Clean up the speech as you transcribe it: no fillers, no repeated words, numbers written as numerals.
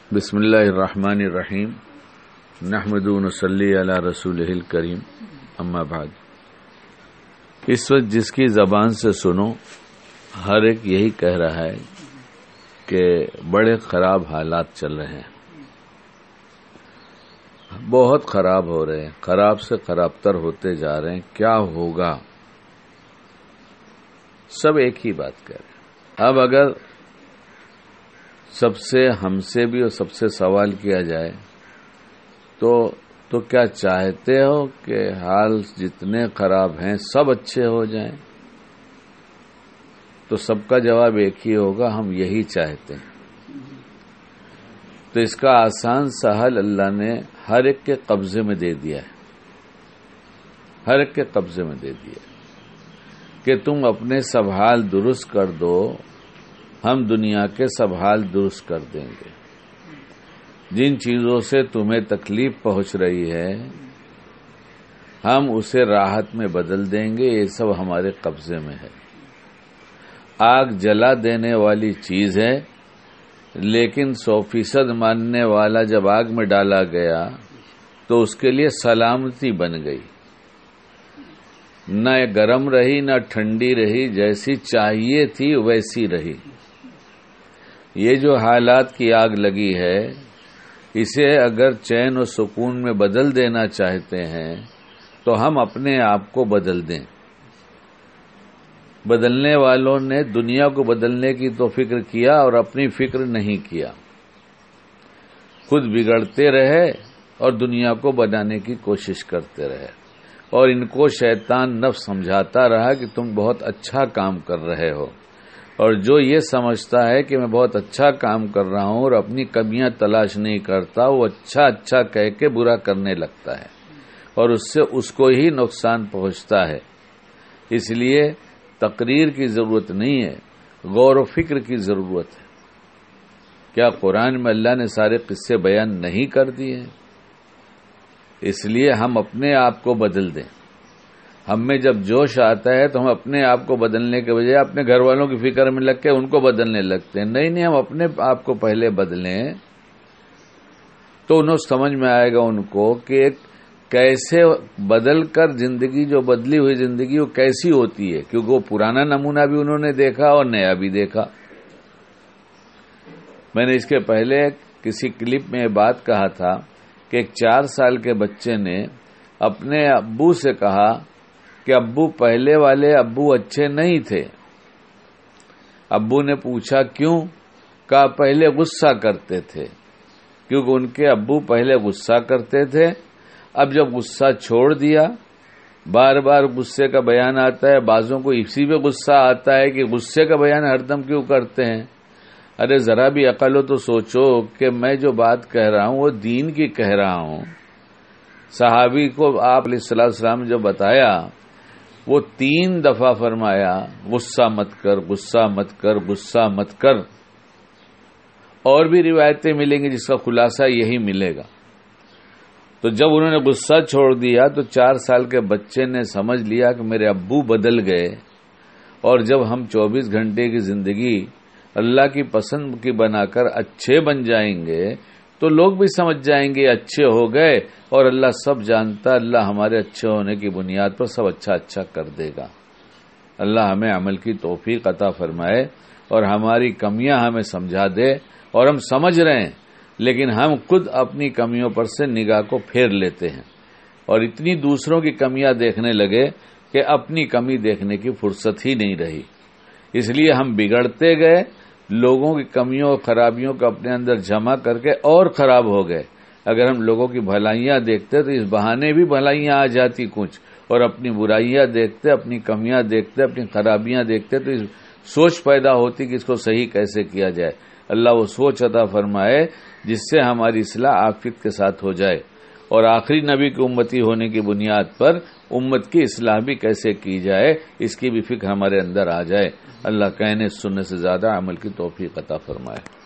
بسم اللہ الرحمن الرحیم نحمد و نصلی علی رسولہ الکریم اما بعد۔ اس وقت جس کی زبان سے سنو ہر ایک یہی کہہ رہا ہے کہ بڑے خراب حالات چل رہے ہیں، بہت خراب ہو رہے ہیں، خراب سے خراب تر ہوتے جا رہے ہیں، کیا ہوگا؟ سب ایک ہی بات کہہ رہے ہیں۔ اب اگر سب سے، ہم سے بھی اور سب سے سوال کیا جائے تو کیا چاہتے ہو کہ حال جتنے خراب ہیں سب اچھے ہو جائیں؟ تو سب کا جواب ایک ہی ہوگا، ہم یہی چاہتے ہیں۔ تو اس کا آسان سا حل اللہ نے ہر ایک کے قبضے میں دے دیا ہے، ہر ایک کے قبضے میں دے دیا ہے کہ تم اپنے سب حال درست کر دو، ہم دنیا کے سب حال درست کر دیں گے۔ جن چیزوں سے تمہیں تکلیف پہنچ رہی ہے ہم اسے راحت میں بدل دیں گے، یہ سب ہمارے قبضے میں ہے۔ آگ جلا دینے والی چیز ہے، لیکن 100% ماننے والا جب آگ میں ڈالا گیا تو اس کے لیے سلامتی بن گئی، نہ گرم رہی نہ ٹھنڈی رہی، جیسی چاہیے تھی ویسی رہی۔ یہ جو حالات کی آگ لگی ہے اسے اگر چین و سکون میں بدل دینا چاہتے ہیں تو ہم اپنے آپ کو بدل دیں۔ بدلنے والوں نے دنیا کو بدلنے کی تو فکر کیا اور اپنی فکر نہیں کیا، خود بگڑتے رہے اور دنیا کو بنانے کی کوشش کرتے رہے، اور ان کو شیطان نفس سمجھاتا رہا کہ تم بہت اچھا کام کر رہے ہو، اور جو یہ سمجھتا ہے کہ میں بہت اچھا کام کر رہا ہوں اور اپنی کمیاں تلاش نہیں کرتا، وہ اچھا اچھا کہہ کے برا کرنے لگتا ہے اور اس سے اس کو ہی نقصان پہنچتا ہے۔ اس لیے تقریر کی ضرورت نہیں ہے، غور و فکر کی ضرورت ہے۔ کیا قرآن میں اللہ نے سارے قصے بیان نہیں کر دیے؟ اس لیے ہم اپنے آپ کو بدل دیں۔ ہم میں جب جوش آتا ہے تو ہم اپنے آپ کو بدلنے کے بجائے اپنے گھر والوں کی فکر میں لگ کے ان کو بدلنے لگتے ہیں۔ نہیں، ہم اپنے آپ کو پہلے بدلیں تو انہیں سمجھ میں آئے گا ان کو کہ کیسے بدل کر زندگی، جو بدلی ہوئی زندگی وہ کیسی ہوتی ہے، کیونکہ وہ پرانا نمونہ بھی انہوں نے دیکھا اور نیا بھی دیکھا۔ میں نے اس کے پہلے کسی کلپ میں یہ بات کہا تھا کہ ایک 4 سال کے بچے نے اپنے ابو سے کہا کہ ابو پہلے والے ابو اچھے نہیں تھے۔ ابو نے پوچھا کیوں؟ کہا پہلے غصہ کرتے تھے، کیونکہ ان کے ابو پہلے غصہ کرتے تھے، اب جب غصہ چھوڑ دیا، بار بار غصے کا بیان آتا ہے، بعضوں کو اسی پہ غصہ آتا ہے کہ غصے کا بیان ہر دم کیوں کرتے ہیں۔ ارے ذرا بھی عقل ہو تو سوچو کہ میں جو بات کہہ رہا ہوں وہ دین کی کہہ رہا ہوں۔ صحابی کو آپ علیہ السلام نے جو بتایا وہ 3 دفعہ فرمایا غصہ مت کر، غصہ مت کر، غصہ مت کر۔ اور بھی روایتیں ملیں گی جس کا خلاصہ یہی ملے گا۔ تو جب انہوں نے غصہ چھوڑ دیا تو 4 سال کے بچے نے سمجھ لیا کہ میرے ابو بدل گئے، اور جب ہم 24 گھنٹے کی زندگی اللہ کی پسند کی بنا کر اچھے بن جائیں گے تو لوگ بھی سمجھ جائیں گے اچھے ہو گئے، اور اللہ سب جانتا، اللہ ہمارے اچھے ہونے کی بنیاد پر سب اچھا اچھا کر دے گا۔ اللہ ہمیں عمل کی توفیق عطا فرمائے اور ہماری کمیاں ہمیں سمجھا دے، اور ہم سمجھ رہے ہیں لیکن ہم خود اپنی کمیوں پر سے نگاہ کو پھیر لیتے ہیں اور اتنی دوسروں کی کمیاں دیکھنے لگے کہ اپنی کمی دیکھنے کی فرصت ہی نہیں رہی۔ اس لیے ہم بگڑتے گئے، لوگوں کی کمیوں اور خرابیوں کو اپنے اندر جمع کر کے اور خراب ہو گئے۔ اگر ہم لوگوں کی بھلائیاں دیکھتے تو اس بہانے بھی بھلائیاں آ جاتی کچھ، اور اپنی برائیاں دیکھتے، اپنی کمیاں دیکھتے، اپنی خرابیاں دیکھتے تو اس سوچ پیدا ہوتی کہ اس کو صحیح کیسے کیا جائے۔ اللہ وہ سوچ عطا فرمائے جس سے ہماری اصلاح عافیت کے ساتھ ہو جائے، اور آخری نبی کی امتی ہونے کی بنیاد پر امت کی اصلاح بھی کیسے کی جائے اس کی بھی فکر ہمارے اندر آ جائے۔ اللہ کہنے سننے سے زیادہ عمل کی توفیق عطا فرمائے۔